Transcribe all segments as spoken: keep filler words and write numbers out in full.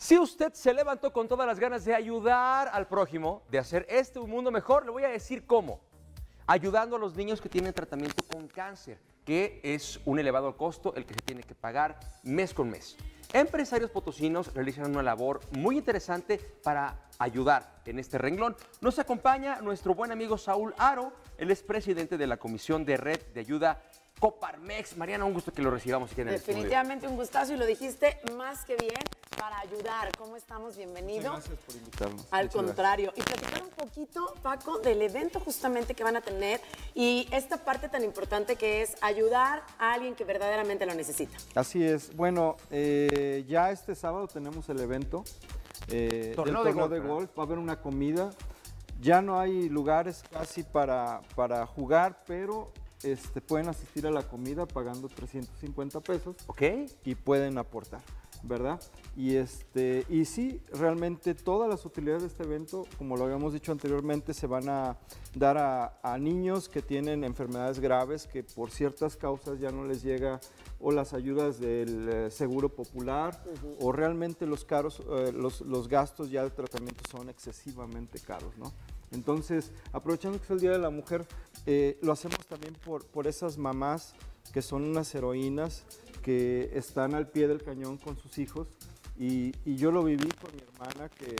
Si usted se levantó con todas las ganas de ayudar al prójimo, de hacer este un mundo mejor, le voy a decir cómo. Ayudando a los niños que tienen tratamiento con cáncer, que es un elevado costo el que se tiene que pagar mes con mes. Empresarios potosinos realizan una labor muy interesante para ayudar en este renglón. Nos acompaña nuestro buen amigo Saúl Haro, él es presidente de la Comisión de Red de Ayuda Coparmex. Mariana, un gusto que lo recibamos aquí en el estudio. Definitivamente un gustazo y lo dijiste más que bien, para ayudar. ¿Cómo estamos? Bienvenido. Muchas gracias por invitarnos. Al Muchas contrario. Y platicar un poquito, Paco, del evento justamente que van a tener y esta parte tan importante que es ayudar a alguien que verdaderamente lo necesita. Así es. Bueno, eh, ya este sábado tenemos el evento eh, Torneo del de torneo golf, de ¿verdad? golf. Va a haber una comida. Ya no hay lugares casi para, para jugar, pero este, pueden asistir a la comida pagando trescientos cincuenta pesos. ¿Ok? Y pueden aportar, ¿verdad? Y, este, y sí, realmente todas las utilidades de este evento, como lo habíamos dicho anteriormente, se van a dar a, a niños que tienen enfermedades graves, que por ciertas causas ya no les llega o las ayudas del eh, Seguro Popular, uh-huh. o realmente los, caros, eh, los, los gastos ya de tratamiento son excesivamente caros, ¿no? Entonces, aprovechando que es el Día de la Mujer, eh, lo hacemos también por, por esas mamás que son unas heroínas, que están al pie del cañón con sus hijos, y, y yo lo viví con mi hermana que,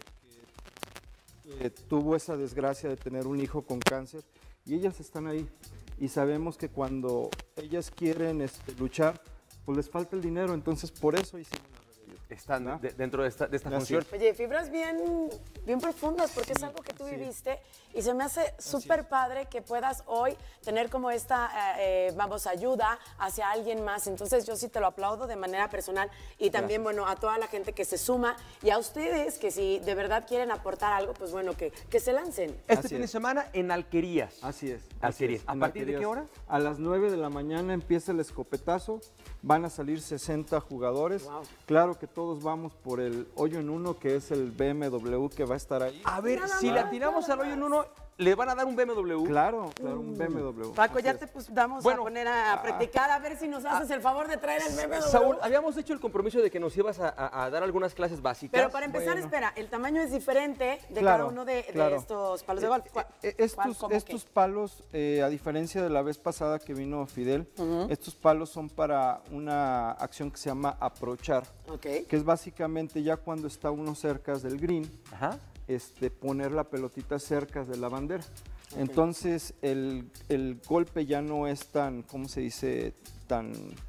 que, que tuvo esa desgracia de tener un hijo con cáncer, y ellas están ahí, y sabemos que cuando ellas quieren este, luchar, pues les falta el dinero, entonces por eso hicimos la red de ayuda. Están ¿no? de, dentro de esta, de esta Gracias. función. Oye, fibras bien, bien profundas, porque Sí, es algo que tú sí. viviste y se me hace súper padre que puedas hoy tener como esta, eh, vamos, ayuda hacia alguien más. Entonces yo sí te lo aplaudo de manera personal y también, Gracias. bueno, a toda la gente que se suma y a ustedes que si de verdad quieren aportar algo, pues bueno, que, que se lancen. Este Así fin de es. semana en Alquerías. Así es. Alquerías. así es. ¿A En partir de qué Alquerías, hora? A las nueve de la mañana empieza el escopetazo, van a salir sesenta jugadores. Wow. Claro que todos vamos por el hoyo en uno, que es el B M W que va a estar ahí. A ver, Nada si le más, atinamos nada al hoyo en uno, ¿le van a dar un B M W? Claro, claro, un B M W. Paco, así ya es. te pues, vamos Bueno, a poner a, a practicar, a ver si nos haces el favor de traer el B M W. Saúl, habíamos hecho el compromiso de que nos ibas a, a- a dar algunas clases básicas. Pero para empezar, Bueno. espera, el tamaño es diferente de Claro, cada uno de, de claro. estos palos de golf. ¿Cuál- Eh, eh, cuál, estos cómo, estos qué? palos, eh, a diferencia de la vez pasada que vino Fidel, estos palos son para una acción que se llama approachar, Ok. que es básicamente ya cuando está uno cerca del green, Ajá. este, poner la pelotita cerca de la bandera. Entonces el, el golpe ya no es tan, ¿cómo se dice? Tan,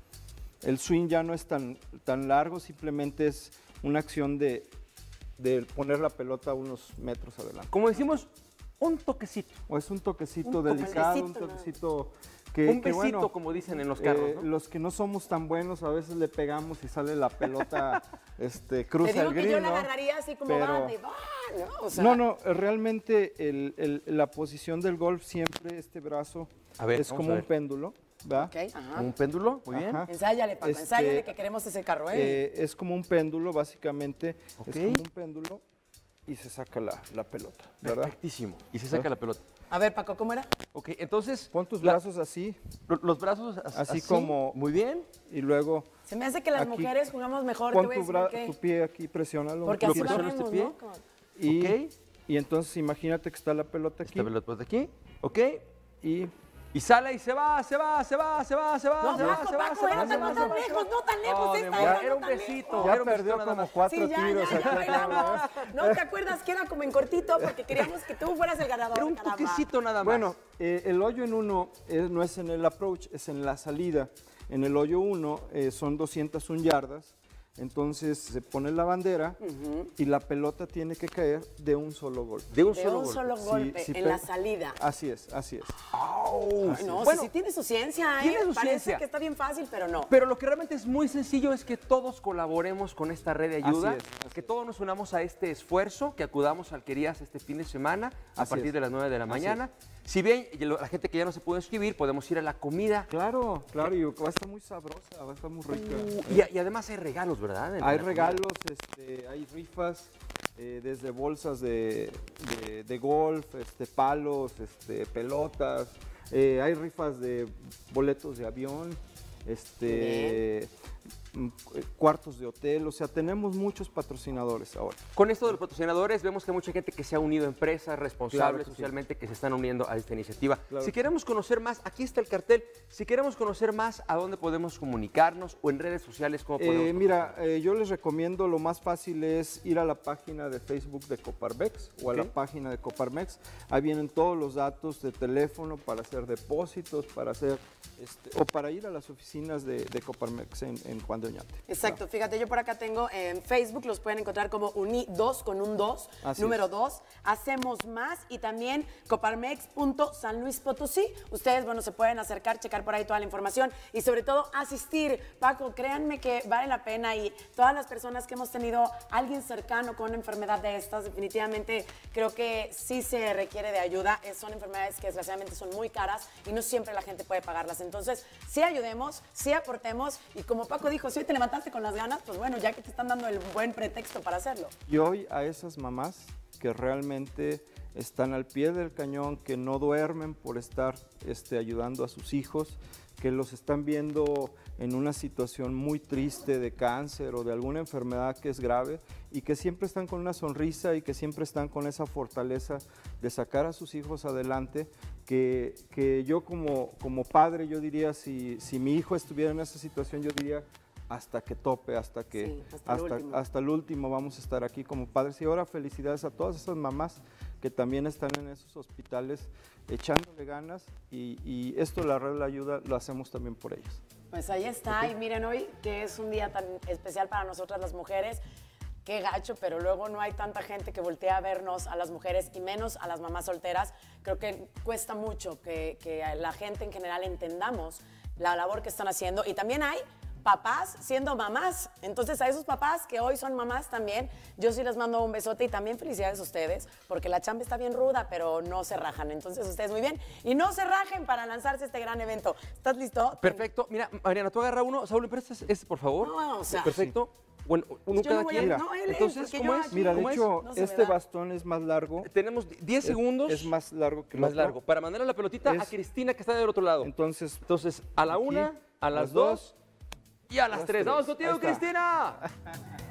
el swing ya no es tan, tan largo, simplemente es una acción de, de poner la pelota unos metros adelante. Como decimos, un toquecito. O es un toquecito Un delicado, un toquecito, nada. toquecito que, Un que, besito, bueno, como dicen en los carros, eh, ¿no? los que no somos tan buenos a veces le pegamos y sale la pelota, este, Te cruza digo el que green, yo la ¿no? agarraría así como Pero- va, de va, ¿no? O sea, No, no, realmente el- el- la posición del golf siempre, este brazo, A ver, es vamos como a un ver. péndulo, ¿va? Ok, ajá. ¿Un péndulo? Muy bien. Ajá. Ensáyale, Paco, Este, ensáyale que queremos ese carro, ¿eh? Eh, es como un péndulo, básicamente, Ok. es como un péndulo y se saca la, la pelota, ¿verdad? Perfectísimo. Y se saca la pelota. A ver, Paco, ¿cómo era? Ok, entonces... Pon tus la- brazos así lo- los brazos as- Así así, como- Muy bien. y luego Se me hace que las Aquí. mujeres jugamos mejor, te pon voy a tu, decir bra- por qué. tu pie aquí, presiónalo. Porque un así ¿Lo poquito. presiono barremos, este ¿no? pie? Como- Y, Ok. y entonces imagínate que está la pelota aquí Esta pelota de aquí. Ok. y Y sale y se va, se va, se va, se va, se va, No, se va, Paco, se va, Paco, se va, era se va, no se tan va. lejos, no tan lejos, Oh, esta de era, verdad, no era un tan besito. lejos. ya era un perdió besito nada como más. cuatro Sí, ya, tiros ya, ya aquí. bailamos. ¿No te acuerdas que era como en cortito? Porque queríamos que tú fueras el ganador. Era un caramba. toquecito nada más. Bueno, eh, el hoyo en uno eh, no es en el approach, es en la salida. En el hoyo uno eh, son doscientas una yardas, entonces se pone la bandera y la pelota tiene que caer de un solo golpe. de un De solo un golpe. solo Sí, golpe sí, en pe- la salida. Así es, así es. Ay, no, Bueno, sí, sí tiene su ciencia, ¿eh? tiene su Parece ciencia. que está bien fácil, pero no. Pero lo que realmente es muy sencillo es que todos colaboremos con esta red de ayuda, Así es, así que todos nos unamos a este esfuerzo, que acudamos al Alquerías este fin de semana a Así partir es. de las nueve de la Así mañana. Si bien y lo- la gente que ya no se pudo inscribir, podemos ir a la comida. Claro, claro, y va a estar muy sabrosa, va a estar muy rica. Uh, y, y además hay regalos, ¿verdad? En Hay la comida. regalos, este, hay rifas, eh, desde bolsas de, de- de golf, este, palos, este, pelotas, eh, hay rifas de boletos de avión, este, cuartos de hotel, o sea, tenemos muchos patrocinadores ahora. Con esto de los patrocinadores, vemos que hay mucha gente que se ha unido, empresas responsables Claro que socialmente, sí. que se están uniendo a esta iniciativa. Claro. Si queremos conocer más, aquí está el cartel. Si queremos conocer más, ¿a dónde podemos comunicarnos? O en redes sociales, ¿cómo podemos Eh, mira, eh, yo les recomiendo, lo más fácil es ir a la página de Facebook de Coparmex o a Ok. la página de Coparmex. Ahí vienen todos los datos de teléfono para hacer depósitos, para hacer, este, o para ir a las oficinas de, de Coparmex en, en Juan de Oñate. Exacto, fíjate, yo por acá tengo en Facebook, los pueden encontrar como Uni dos con un dos, Así número es. dos, Hacemos Más y también coparmex punto san luis potosí. Ustedes, bueno, se pueden acercar, checar por ahí toda la información y sobre todo asistir. Paco, créanme que vale la pena y todas las personas que hemos tenido a alguien cercano con una enfermedad de estas, definitivamente creo que sí se requiere de ayuda. Es- Son enfermedades que desgraciadamente son muy caras y no siempre la gente puede pagarlas. Entonces, sí ayudemos, sí aportemos y como Paco dijo, si hoy te levantaste con las ganas, pues bueno, ya que te están dando el buen pretexto para hacerlo. Y hoy a esas mamás que realmente están al pie del cañón, que no duermen por estar este, ayudando a sus hijos, que los están viendo en una situación muy triste de cáncer o de alguna enfermedad que es grave y que siempre están con una sonrisa y que siempre están con esa fortaleza de sacar a sus hijos adelante, que, que yo como, como padre, yo diría, si, si mi hijo estuviera en esa situación, yo diría, hasta que tope, hasta que Sí, hasta el hasta, último. hasta el último vamos a estar aquí como padres. Y ahora felicidades a todas esas mamás que también están en esos hospitales echándole ganas y, y esto la red La Ayuda lo hacemos también por ellas. Pues ahí está, y miren hoy que es un día tan especial para nosotras las mujeres, qué gacho, pero luego no hay tanta gente que voltea a vernos a las mujeres y menos a las mamás solteras. Creo que cuesta mucho que, que la gente en general entendamos la labor que están haciendo y también hay papás siendo mamás. Entonces a esos papás que hoy son mamás también, yo sí les mando un besote y también felicidades a ustedes, porque la chamba está bien ruda, pero no se rajan. Entonces ustedes muy bien. Y no se rajen para lanzarse a este gran evento. ¿Estás listo? Perfecto. Mira, Mariana, tú agarra uno. Saúl, ¿me prestas este, por favor? No, o sea, Perfecto. Bueno, uno Yo cada no voy a- quien. no, él, él, Entonces, porque ¿cómo yo es? aquí- Mira, de ¿Cómo es? hecho, No se me este da. bastón es más largo. Tenemos diez Es- segundos. Es, más largo que el más otro. largo. Para mandar a la pelotita a Es- Cristina, que está del otro lado. Entonces, Entonces, a la aquí, una, a las las dos dos y a las las tres. tres. ¡Vamos contigo, Ahí está. Cristina!